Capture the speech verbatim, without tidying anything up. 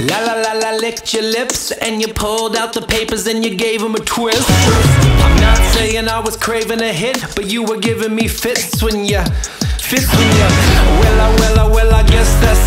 La la la la, licked your lips and you pulled out the papers and you gave them a twist. I'm not saying I was craving a hit, but you were giving me fits when you, fits when you. Well, I, well, I, well, I guess that's